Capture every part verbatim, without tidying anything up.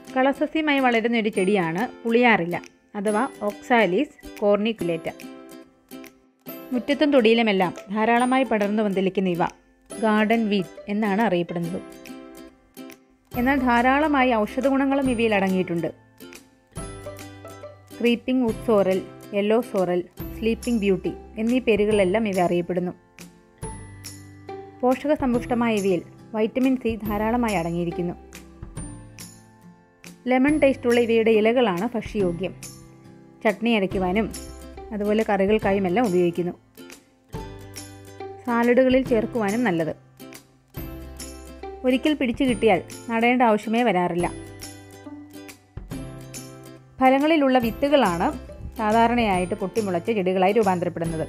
കളസസ്യമായി വളരുന്ന ഒരു ചെടിയാണ് പുളിയാറില അഥവാ ഓക്സാലിസ് കോർണിക്കുലേറ്റ. മുറ്റത്തും തൊടിയിലുമെല്ലാം ധാരാളമായി പടർന്നു പന്തലിക്കുന്ന ഇവ ഗാർഡൻ വീഡ് എന്നാണ് അറിയപ്പെടുന്നത്. എന്നാൽ ധാരാളമായി ഔഷധ ഗുണങ്ങളും ഇവയിൽ അടങ്ങിയിട്ടുണ്ട്. Creeping wood sorrel, yellow sorrel, sleeping beauty എന്നീ പേരുകളിലെല്ലാം ഇവ അറിയപ്പെടുന്നു. പോഷക സമ്പുഷ്ടമായ ഇവയിൽ വൈറ്റമിൻ സി ധാരാളമായി അടങ്ങിയിരിക്കുന്നു. ലെമൺ ടേസ്റ്റുള്ള ഇവയുടെ ഇലകളാണ് ഭക്ഷ്യയോഗ്യം. ചട്നി അരയ്ക്കുവാനും അതുപോലെ കറികൾക്കായുമെല്ലാം ഉപയോഗിക്കുന്നു. സാലഡുകളിൽ ചേർക്കുവാനും നല്ലത്. ഒരിക്കൽ പിടിച്ചു കിട്ടിയാൽ നടേണ്ട ആവശ്യമേ വരാറില്ല. ഫലങ്ങളിലുള്ള വിത്തുകളാണ് സാധാരണയായിട്ട് പൊട്ടിമുളച്ച് ചെടികളായി രൂപാന്തരപ്പെടുന്നത്.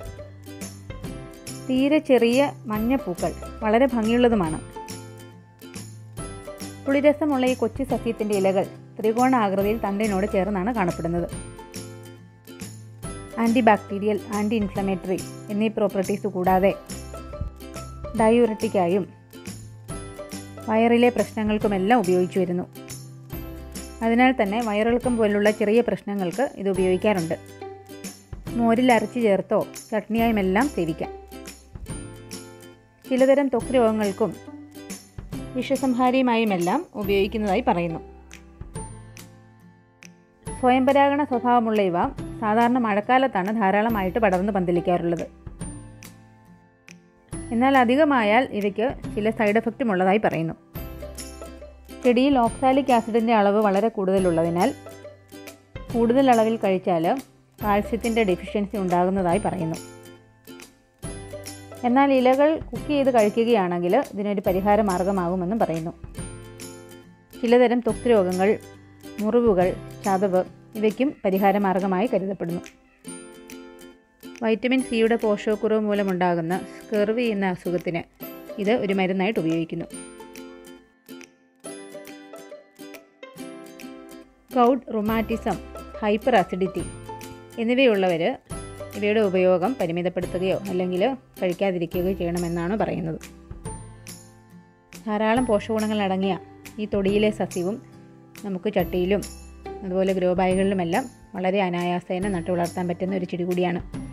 തീരെ ചെറിയ മഞ്ഞപ്പൂക്കൾ വളരെ ഭംഗിയുള്ളതുമാണ്. പുളിരസമുള്ള ഈ കൊച്ചു സസ്യത്തിൻ്റെ ഇലകൾ ത്രികോണ ആകൃതിയിൽ തണ്ടിനോട് ചേർന്നാണ് കാണപ്പെടുന്നത്. ആൻറ്റി ബാക്ടീരിയൽ, ആൻറ്റി ഇൻഫ്ലമേറ്ററി എന്നീ പ്രോപ്പർട്ടീസ് കൂടാതെ ഡയൂററ്റിക്കായും വയറിലെ പ്രശ്നങ്ങൾക്കുമെല്ലാം ഉപയോഗിച്ചു വരുന്നു. അതിനാൽ തന്നെ വയറിളക്കം പോലുള്ള ചെറിയ പ്രശ്നങ്ങൾക്ക് ഇത് ഉപയോഗിക്കാറുണ്ട്. മോരിൽ അരച്ച് ചേർത്തോ ചട്നിയായുമെല്ലാം സേവിക്കാം. ചിലതരം ത്വക്ക് രോഗങ്ങൾക്കും വിഷസംഹാരിയുമായുമെല്ലാം ഉപയോഗിക്കുന്നതായി പറയുന്നു. സ്വയംപരാഗണ സ്വഭാവമുള്ള ഇവ സാധാരണ മഴക്കാലത്താണ് ധാരാളമായിട്ട് പടർന്ന് പന്തലിക്കാറുള്ളത്. എന്നാൽ അധികമായാൽ ഇവയ്ക്ക് ചില സൈഡ് എഫക്റ്റും ഉള്ളതായി പറയുന്നു. ചെടിയിൽ ഓക്സാലിക് ആസിഡിൻ്റെ അളവ് വളരെ കൂടുതലുള്ളതിനാൽ കൂടുതൽ അളവിൽ കഴിച്ചാൽ കാൽസ്യത്തിൻ്റെ ഡെഫിഷ്യൻസി ഉണ്ടാകുന്നതായി പറയുന്നു. എന്നാൽ ഇലകൾ കുക്ക് ചെയ്ത് കഴിക്കുകയാണെങ്കിൽ ഇതിനൊരു പരിഹാര മാർഗമാകുമെന്നും പറയുന്നു. ചിലതരം ത്വക്ക് രോഗങ്ങൾ, മുറിവുകൾ, ചതവ് ഇവയ്ക്കും പരിഹാര മാർഗമായി കരുതപ്പെടുന്നു. വൈറ്റമിൻ സിയുടെ പോഷകക്കുറവ് മൂലമുണ്ടാകുന്ന സ്കെർവി എന്ന അസുഖത്തിന് ഇത് ഒരു മരുന്നായിട്ട് ഉപയോഗിക്കുന്നു. ഗൗട്ട്, റുമാറ്റിസം, ഹൈപ്പർ അസിഡിറ്റി എന്നിവയുള്ളവർ ഇവയുടെ ഉപയോഗം പരിമിതപ്പെടുത്തുകയോ അല്ലെങ്കിൽ കഴിക്കാതിരിക്കുകയോ ചെയ്യണമെന്നാണ് പറയുന്നത്. ധാരാളം പോഷകഗുണങ്ങൾ അടങ്ങിയ ഈ തൊടിയിലെ സസ്യവും നമുക്ക് ചട്ടിയിലും അതുപോലെ ഗ്രോ ബാഗുകളിലുമെല്ലാം വളരെ അനായാസേന നട്ടു വളർത്താൻ പറ്റുന്ന ഒരു ചെടി കൂടിയാണ്.